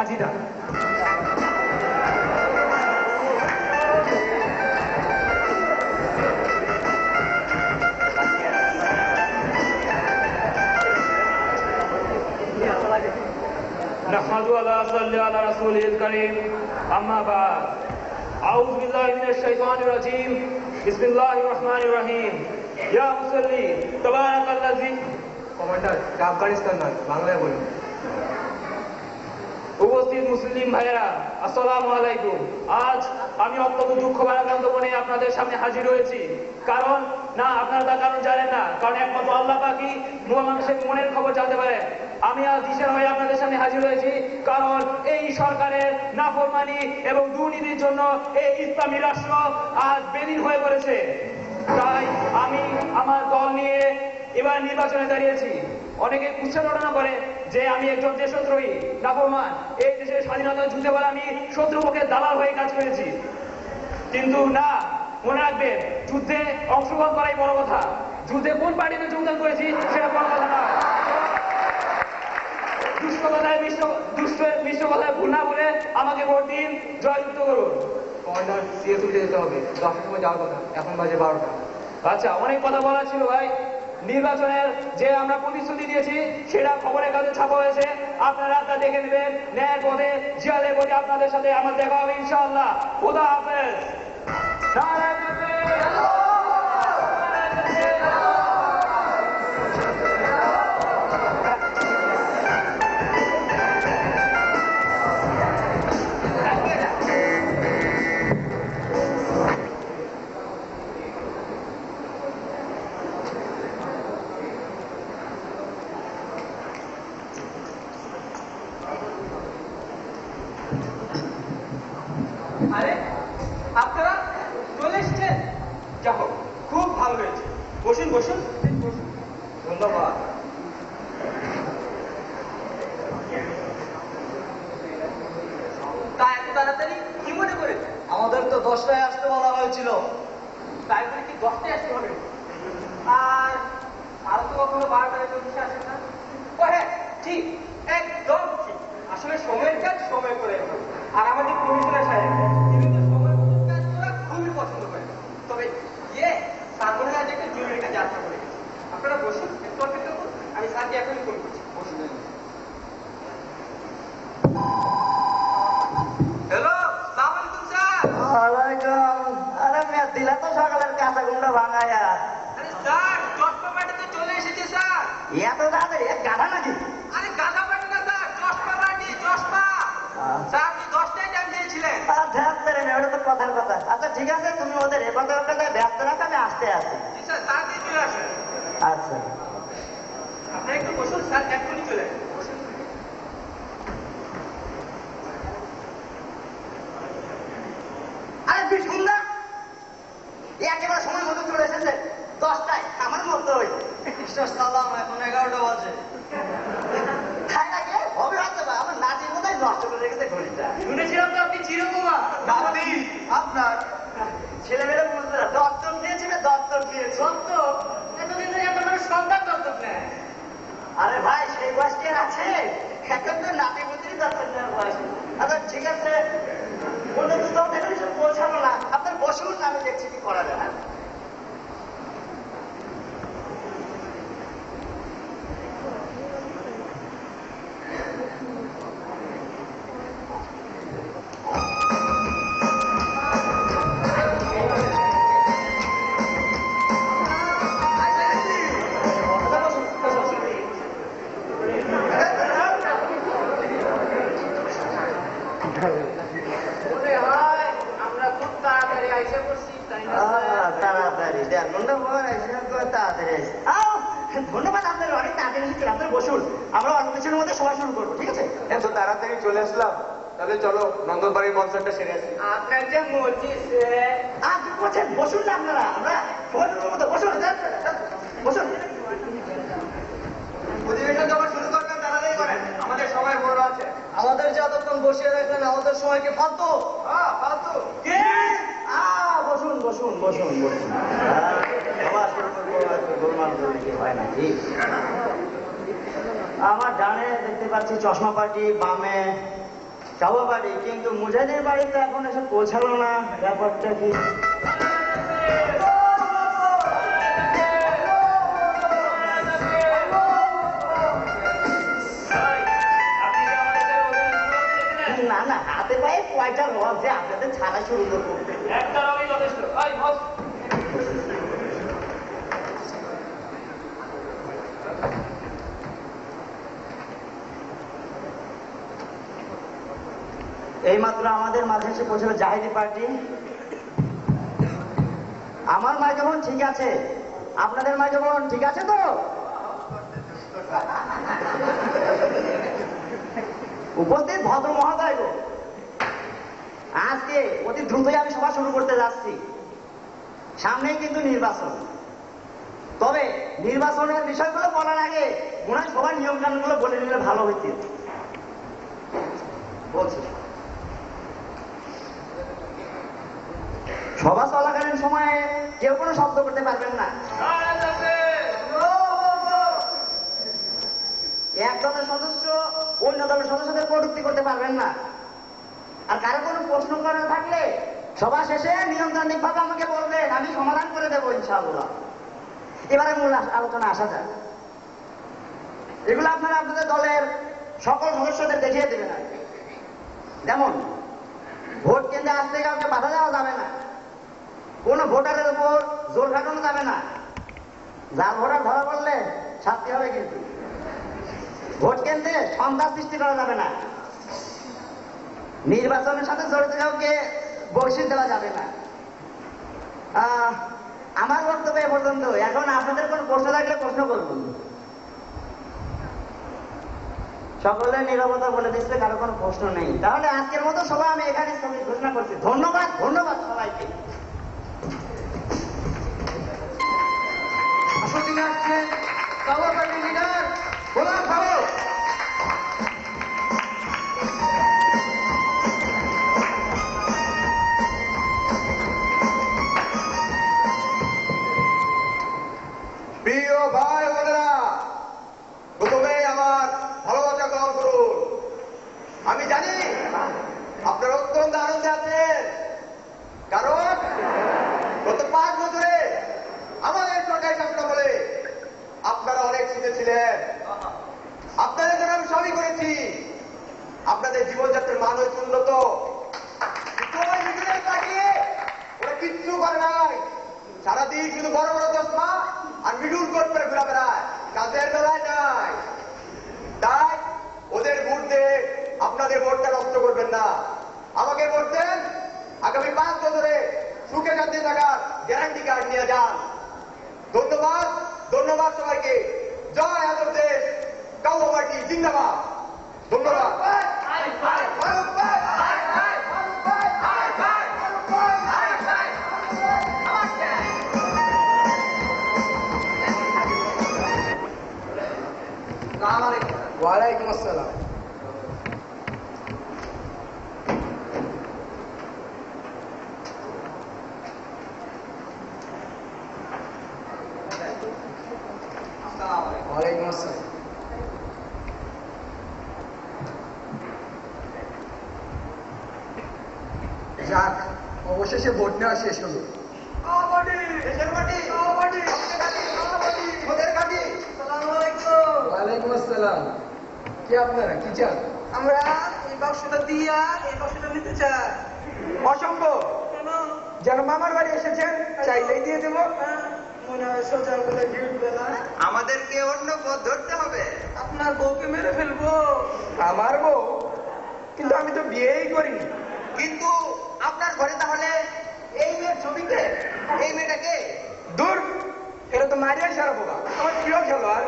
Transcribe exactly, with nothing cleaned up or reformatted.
কাজীটা। نحمد الله صلى على رسوله الكريم أما بعد أعوذ بالله من الشيطان الرجيم بسم الله الرحمن الرحيم يا মুসল্লি تبارك الذي কমান্ডার আফগানিস্তান নয় বাংলায় বলুন। উপস্থিত মুসলিম ভাইয়েরা আসসালামু আলাইকুম। আজ আমি অত্যন্ত দুঃখ ভারাক্রান্ত মনে আপনাদের সামনে হাজির হয়েছি। কারণ না আপনারা তার কারণ জানেন না, কারণ একমাত্র আল্লাহ পাকই মানুষের মনের খবর জানতে পারে। আমি আজ দিশের হয়ে আপনাদের সামনে হাজির হয়েছি কারণ এই সরকারের নাফরমানি এবং দুর্নীতির জন্য এই ইসলামী রাষ্ট্র আজ বেদিন হয়ে পড়েছে। তাই আমি আমার দল নিয়ে এবার নির্বাচনে দাঁড়িয়েছি। অনেকে উচ্চারণা করে যে আমি একজন দেশদ্রোহী নাফরমান, এই দেশের স্বাধীনতা যুদ্ধে বলে আমি শত্রুপক্ষের দালাল হয়ে কাজ করেছি। কিন্তু না, মনে রাখবেন যুদ্ধে অংশগ্রহণ করাই বড় কথা। যুদ্ধে কোন পার্টিতে যোগদান করেছি সেটা বড় কথা না। দুষ্ট কথায় দুষ্ট মিশ্র কথায় ভুল না বলে আমাকে ভোট দিন, জয়যুক্ত করুন। কমান্ডার সিএস উঠে যেতে হবে, দশটার সময় যাওয়ার কথা, এখন বাজে বারোটা। আচ্ছা, অনেক কথা বলা ছিল ভাই। নির্বাচনের যে আমরা প্রতিশ্রুতি দিয়েছি সেটা খবরের কাগজে ছাপা হয়েছে, আপনারা তা দেখে নেবেন। ন্যায়ের পথে জিয়ালের পথে আপনাদের সাথে আমার দেখা হবে ইনশাআল্লাহ। খোদা হাফেজ। আরে আপনারা চলে এসছেন, যাও খুব ভালো হয়েছে। বসুন বসুন বসুন। ধন্যবাদ। তা এত তাড়াতাড়ি কি মনে করেছে? আমাদের তো দশটায় আসতে বলা হয়েছিল। তাই বলে কি দশটায় আসতে হবে? আর আরো তো কখনো বারোটায় চল্লিশে আসেন না। ও হ্যাঁ, ঠিক, একদম ঠিক। আসলে সময়ের কাজ সময় করে। আর আমাদের কমিশনার সাহেব তিনি তো সময় মতো কাজ করা খুবই পছন্দ করেন। তবে ইয়ে স্যার মনে হয় একটা জরুরি কাজে আসা করে গেছে। আপনারা বসুন, একটু অপেক্ষা করুন, আমি স্যারকে এখনই ফোন করছি। বসুন। হ্যালো, সালাম আলাইকুম স্যার। ওয়ালাইকুম। আরে মেয়ে দিলা তো সকালের কাঁচা গুন্ডা ভাঙায়া। আরে স্যার, চশমা পার্টিতে চলে এসেছে স্যার। এত তাড়াতাড়ি এক গাধা নাকি? আরে গাধা পার্টি না স্যার, চশমা পার্টি, চশমা। স্যার আপনি দশটায় টাইম দিয়েছিলেন। ধ্যান দেবে না, ওটা তো কথার কথা। আচ্ছা ঠিক আছে, তুমি ওদের এ কথা ব্যস্ত রাখো, আমি আসতে আসি। জি স্যার, তাড়াতাড়ি চলে আসেন। আচ্ছা, আপনি একটু বসুন স্যার, এক্ষুনি চলে আসেন। বসুন। আরে তুই সুন্দর একেবারে সময় মতো চলে এসেছে। দশটায় আমার মতো ওই সালাম, এখন এগারোটা বাজে। খাই না গিয়ে হবে হয়তো বা আমার নাচের মতোই নষ্ট করে রেখেছে ঘড়িটা। শুনেছিলাম তো আপনি চিরকুমার। আপনার ছেলেমেয়েরা বুঝবে না, দত্তক নিয়েছে না দত্তক নিয়েছে। দত্তক? এতদিন ধরে একটা মানুষ সন্তান দত্তক নেয়। আরে ভাই, সেই বয়সটি আছে, এখন তো নাতি পুত্রী দত্তক নেওয়ার বয়স। আচ্ছা ঠিক আছে, অন্য কোথাও দেখে সব পৌঁছানো না। আপনার বসুন, আমি দেখছি কি করা যায়। আমরা খুব তাড়াতাড়ি আইসা করছি, তাই না? তাড়াতাড়ি ধন্যবাদ আপনার, অনেক তাড়াতাড়ি এসেছেন। আপনার বসুন, আমরা অল্প কিছুর মধ্যে সময় শুরু করবো, ঠিক আছে? এত তাড়াতাড়ি চলে আসলাম, তাহলে চলো নন্দনবাড়ির কনসার্টটা সেরে আসি। আপনার যে মর্জি সে। আপনি বলছেন বসুন না, আপনারা আমরা ভোটের মতো বসুন বসুন। অধিবেশন যখন শুরু করবেন তাড়াতাড়ি করেন, আমাদের সময় বড় আছে। আমাদের যতক্ষণ বসিয়ে রাখবেন আমাদের সময়কে ফালতু। হ্যাঁ, ফালতু। বসুন বসুন বসুন বসুন। হয় নাকি? আমার ডানে দেখতে পাচ্ছি চশমা পার্টি, বামে যাবো বাড়ি, কিন্তু মুজাহিদের বাড়িতে এখন এসে পৌঁছালো না, ব্যাপারটা কি? না না, হাতে পায়ে কয়টা রথ যে আপনাদের ছাড়া শুরু করবো। একটা রঙই যথেষ্ট। এই বস। এইমাত্র আমাদের মাঝে এসে পৌঁছলো জাহিদি পার্টি। আমার মাইক্রোফোন ঠিক আছে, আপনাদের মাইক্রোফোন ঠিক আছে তো? উপস্থিত ভদ্র মহোদয় গো, আজকে অতি দ্রুতই আমি সভা শুরু করতে যাচ্ছি। সামনেই কিন্তু নির্বাচন। তবে নির্বাচনের বিষয়গুলো বলার আগে মনে হয় সবার নিয়ম কানুনগুলো বলে নিলে ভালো হইতে। বলছি, সভা চলাকালীন সময়ে কেউ কোনো শব্দ করতে পারবেন না। এক দলের সদস্য অন্য দলের সদস্যদের কটূক্তি করতে পারবেন না। আর কারো কোনো প্রশ্ন করার থাকলে সভা শেষে নিয়মতান্ত্রিক ভাবে আমাকে বলবেন, আমি সমাধান করে দেবো ইনশাআল্লাহ। এবারে মূল আলোচনা আসা যাক। এগুলো আপনারা আপনাদের দলের সকল সদস্যদের দেখিয়ে দেবেন। আর যেমন ভোট কেন্দ্রে আসতে কাউকে বাধা দেওয়া যাবে না, কোন ভোটারের উপর জোর খাটানো যাবে না, যার ভোটার ধরা পড়লে শাস্তি হবে। কিন্তু ভোট কেন্দ্রে সন্ত্রাস সৃষ্টি করা যাবে না, নির্বাচনের সাথে জড়িত কাউকে বহিষ্কার দেওয়া যাবে না। আহ, আমার বক্তব্য এ পর্যন্ত। এখন আপনাদের কোন প্রশ্ন থাকলে প্রশ্ন করুন। সকলের নীরবতা বলে দিচ্ছে, কারো কোনো প্রশ্ন নেই। তাহলে আজকের মতো সবাই আমি এখানে স্থগিত ঘোষণা করছি। ধন্যবাদ, ধন্যবাদ সবাইকে। আসলে আসছে সভা পার্টি লিডার গোলাম ফারুক। প্রিয় ভাই বোনেরা, প্রথমে আমার ভালোবাসা গ্রহণ করুন। আমি জানি আপনারা অত্যন্ত আনন্দে আছেন, কারণ গত পাঁচ বছরে আমাদের সরকারি শাসন বলে আপনারা অনেক শিখেছিলেন। আপনাদের জন্য আমি সবই করেছি, আপনাদের জীবনযাত্রার মান হয়েছে উন্নত। ওরা কিচ্ছু করে নাই, সারাদিন শুধু বড় বড় চশমা আর মিডুল কোট করে ঘুরা বেড়ায়, কাজের বেলায় নাই। তাই ওদের ভোট দিয়ে আপনাদের ভোটটা নষ্ট করবেন না। আমাকে ভোট দেন, আগামী পাঁচ বছরে সুখে শান্তি থাকার গ্যারান্টি কার্ড নিয়ে যান। ধন্যবাদ, ধন্যবাদ সবাইকে। জয় আদর দেশ, কাউয়া পার্টি জিন্দাবাদ। ধন্যবাদ। ওয়ালাইকুম আসসালাম। ওয়ালাইকুম আসসালাম। যাক, অবশেষে ভোট নেওয়া শেষ হলো। ওয়ালাইকুম আসসালাম। কি আপনারা কি চান? আমরা এই বাক্সটা দিয়া এই বাক্সটা নিতে চাই। অসম্ভব, কেন? যেন মামার বাড়ি এসেছেন, চাইলেই দিয়ে দেবো। মনে হয় সোজা বলে ঘিরবে না। আমাদেরকে অন্য পথ ধরতে হবে। আপনার বউকে মেরে ফেলবো। আমার বউ? কিন্তু আমি তো বিয়েই করিনি। কিন্তু আপনার ঘরে তাহলে এই মেয়ের ছবিতে এই মেয়েটাকে দূর, এটা তো মারিয়া সারা বোকা। আমার প্রিয় খেলোয়াড়।